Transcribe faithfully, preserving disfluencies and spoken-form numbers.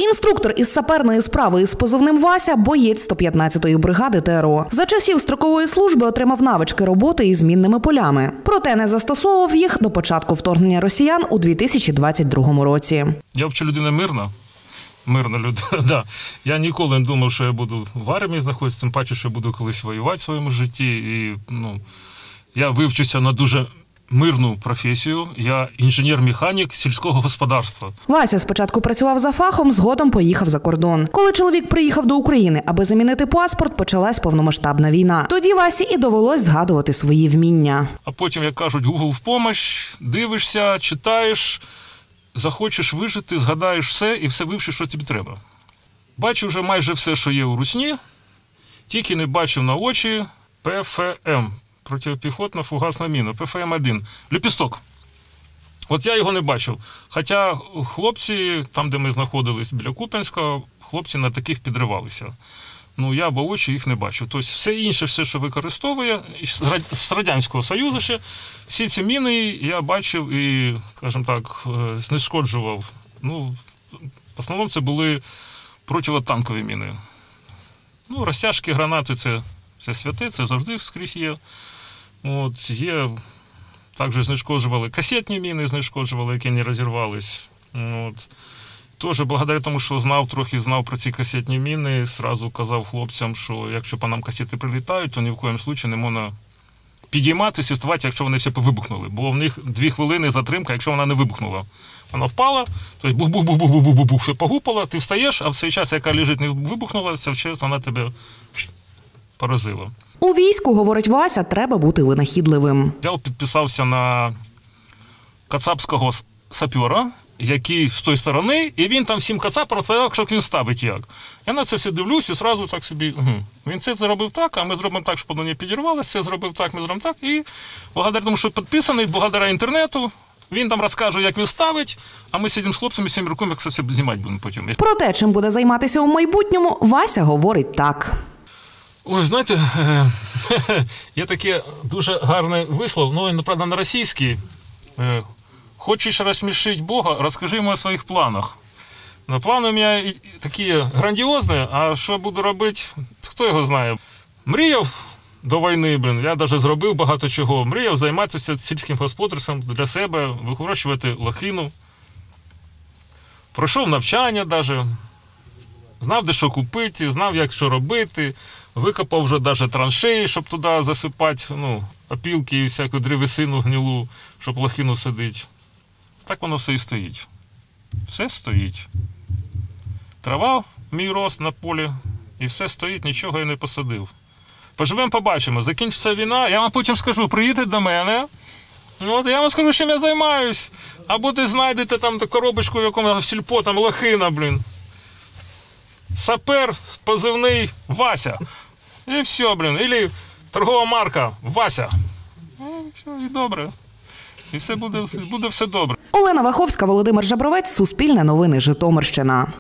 Інструктор із саперної справи із позивним Вася – боєць сто п'ятнадцятої бригади ТРО. За часів строкової служби отримав навички роботи із мінними полями. Проте не застосовував їх до початку вторгнення росіян у дві тисячі двадцять другому році. Я взагалі людина мирна. Мирна людина, да. Я ніколи не думав, що я буду в армії знаходитися, тим паче, що я буду колись воювати в своєму житті. І, ну, я вивчуся на дуже мирну професію. Я інженер-механік сільського господарства. Вася спочатку працював за фахом, згодом поїхав за кордон. Коли чоловік приїхав до України, аби замінити паспорт, почалась повномасштабна війна. Тоді Васі і довелось згадувати свої вміння. А потім, як кажуть, Google в помощь, дивишся, читаєш, захочеш вижити, згадаєш все і все вивчиш, що тобі треба. Бачив вже майже все, що є у русні, тільки не бачив на очі Пе Фе Ем. Протипіхотна фугасна міна, Пе Фе Ем один. Лепісток. От я його не бачив. Хоча хлопці, там, де ми знаходились біля Куп'янська, хлопці на таких підривалися. Ну, я бо очі їх не бачив. Тобто все інше, все, що використовує, з Радянського Союзу ще, всі ці міни я бачив і, скажімо так, знешкоджував. Ну, в основному це були противотанкові міни. Ну, розтяжки, гранати – це, це святе, це завжди скрізь є. От, є, також знешкоджували касетні міни, знешкоджували, які не розірвались. От. Теж, благодаря тому, що знав, трохи знав про ці касетні міни, одразу казав хлопцям, що якщо по нам касети прилітають, то ні в коєму випадку не можна підійматися і ставати, якщо вони всі вибухнули. Бо в них дві хвилини затримка, якщо вона не вибухнула. Вона впала, тобто бух-бух-бух-бух-бух-бух-бух, все погупало, ти встаєш, а в цей час, яка лежить, не вибухнула, в цей час вона тебе поразила. У війську, говорить Вася, треба бути винахідливим. Я підписався на кацапського сапера, який з тої сторони, і він там всім кацапам розповідав, що він ставить як. Я на це все дивлюсь і одразу так собі, угу. Він це зробив так, а ми зробимо так, щоб воно не підірвалося, це зробив так, ми зробимо так. І благодаря тому, що підписаний, благодаря інтернету, він там розкаже, як він ставить, а ми сидимо з хлопцями, з цим руками, як це все знімати будемо потім. Про те, чим буде займатися у майбутньому, Вася говорить так. Ой, знаєте, є таке дуже гарний вислов, ну, правда, на російській. Хочешь рассмешить Бога, расскажи ему о своих планах. Но планы у меня такі грандіозні, а що буду робити, хто його знає. Мріяв до війни, блін, я навіть зробив багато чого. Мріяв займатися сільським господарством для себе, вирощувати лохину. Пройшов навчання навіть, знав, де що купити, знав, як що робити. Викопав вже навіть траншеї, щоб туди засипати, ну, опілки і всяку древесину гнилу, щоб лохину садити. Так воно все і стоїть. Все стоїть. Трава, мій рост на полі, і все стоїть, нічого я не посадив. Поживемо, побачимо. Закінчиться війна, я вам потім скажу, приїдете до мене, от, я вам скажу, чим я займаюсь. Або ти знайдете там коробочку, в якому сільпо, там лохина, блін. Сапер, позивний Вася. І все, блін. Ілі торгова марка Вася. І все, і добре. І все буде, буде все добре. Олена Ваховська, Володимир Жабровець, Суспільне новини, Житомирщина.